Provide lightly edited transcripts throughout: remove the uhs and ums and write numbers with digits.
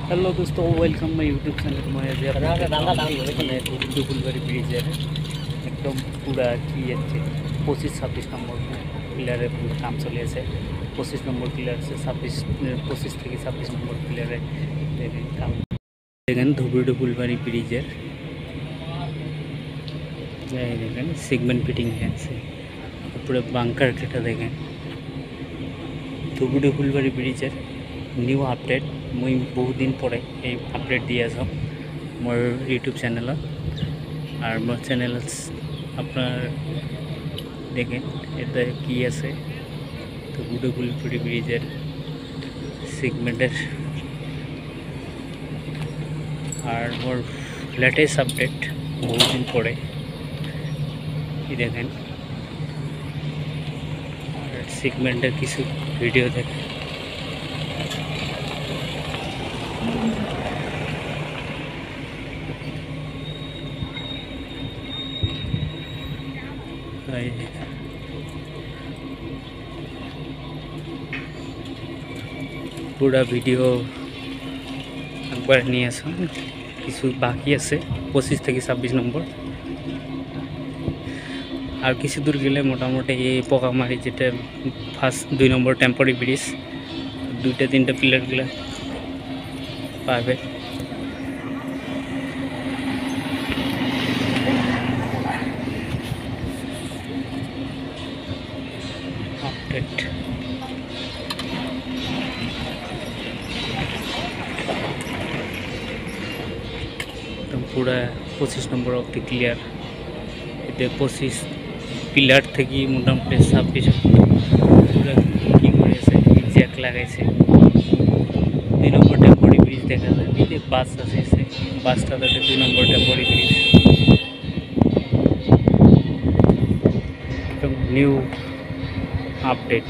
Hello दोस्तों, welcome my YouTube channel. मैं आज फुलबाड़ी ब्रिजेर एकदम पूरा कि 25-26 नम्बर पिलारे काम चलि आछे। 25 नम्बर पिलार से 25 থেকে 26 नम्बर पिलारे काम देखें। धुबुरी फुलबाड़ी ब्रिजेर देखें सेगमेंट फिटिंग है पूरा बांकार केटा देखें। धुबुरी फुलबाड़ी ब्रिजेर নিউ আপডেট মই বহুত দিন পরে এই আপডেট দিয়ে আছো মোর ইউটিউব চ্যানেলত। আর মোর চ্যানেলত আপনার দেখেন এটা কি আছে, তো ধুবুরি ব্রিজের সেগমেন্টের আর মোর লেটেস্ট আপডেট বহুত দিন পরে দেখেন। আর সেগমেন্টের কিছু ভিডিও দেখেন। पूरा भिडिओ একবার নিয়ে আসুন। কিছু বাকি আছে 25 থেকে 26 নম্বর। আর কিছু দূর গেলে মোটামুটি এই পোকামারি যেটা ফার্স্ট 2 নম্বর টেম্পোরারি ব্রিজ 2-3টা পিলারগুলো পাবে। আপডেট একদম পুরা 25 নম্বর অব্দি ক্লিয়ার। এটা 25 পিলার থেকে মোটামুটি 26 পুরা কি করেছে, জ্যাক লাগাইছে। 2 নম্বর টেম্পোরারি ব্রিজ দেখা যায়, এই যে বাস আছে, বাসটা দেখে 2 নম্বর টেম্পোরারি ব্রিজ একদম নিউ আপডেট।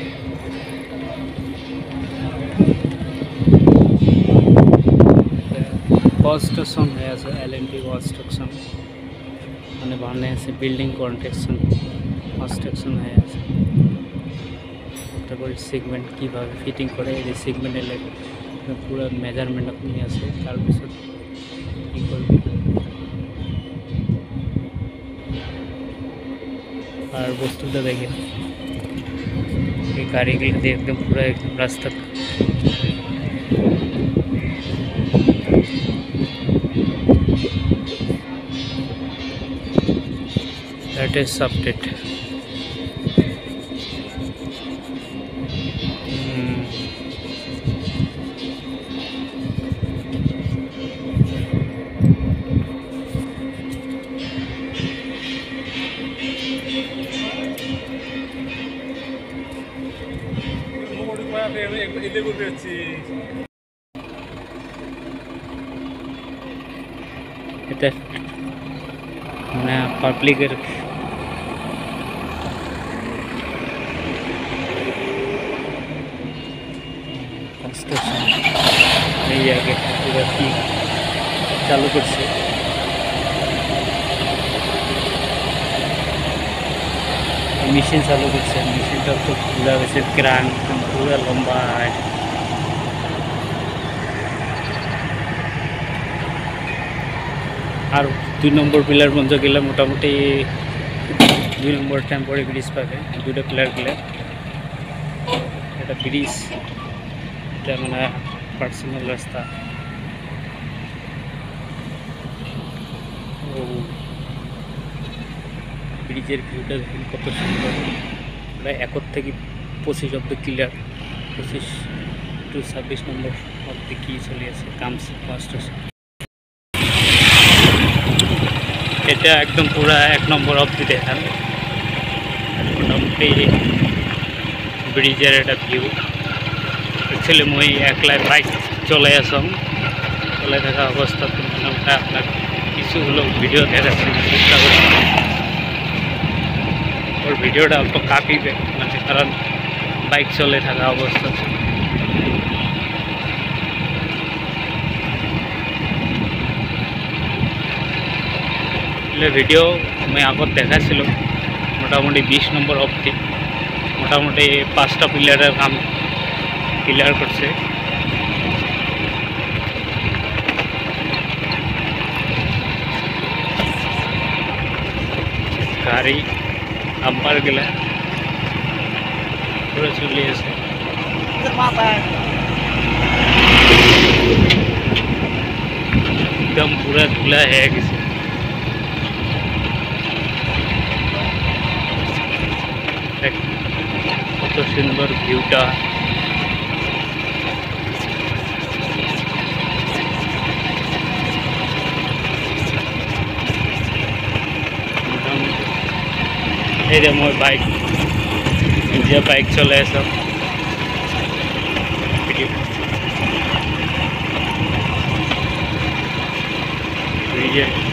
কনস্ট্রাকশন হয়ে আছে, এলএনটি কনস্ট্রাকশন মানে বানানো আছে, বিল্ডিং কনস্ট্রাকশন হয়ে আছে। তারপরে সেগমেন্ট কীভাবে ফিটিং করে, এই সেগমেন্টের লেগে পুরো মেজারমেন্ট আপনি আছে, তারপিছত কী করবে। আর বস্তুটা দেখেন, এই গাড়িগুলো দিয়ে একদম পুরো একদম রাস্তা latest update। এটা মানে পাবলিকের কনস্ট্রাকশন এই জায়গায় পুরো কি চালু করছে। মেশিন চালু করছে, মেশিনটা তো পুরা হয়েছে ক্রান, পুরো লম্বা। আর 2 নম্বর পিলার পর্যন্ত গেলে মোটামুটি 2 নম্বর টেম্পোরারি ব্রিজ পাবে। 2টা পিলার গেলে এটা ব্রিজ, এটা মানে পার্সোনাল রাস্তা। ও ব্রিজের ভিউটা দেখুন কত সুন্দর। প্রায় 1 থেকে 25 অব্দি ক্লিয়ার। 25 to 26 নম্বর অব্দি কি চলে আছে কাম কনস্ট্রাকশন। এটা একদম পুরা 1 নম্বর অব্দি দেখান মোটামুটি ব্রিজের একটা ভিউ। অ্যাকচুয়ালি মই একলাই বাইক চলে আসম, চলে থাকা অবস্থাতে মোটামুটি আপনার কিছু হলো ভিডিও দেখাচ্ছি চেষ্টা করছি। ওর ভিডিওটা অল্প কাটিবে মানে, কারণ বাইক চলে থাকা অবস্থাতে। ভিডিও আমি আগত দেখাছিল মোটামুটি 20 নম্বর অব্দি, মোটামুটি 5টা পিলারের কাম ক্লিয়ার করছে। গাড়ি আম্পার গেলা পুরো চলে আছে एकदम पूरा खुला है किसी কত সুন্দর ভিউটা এই যে মই বাইক নিজে বাইক চলাই আছো ভিডিও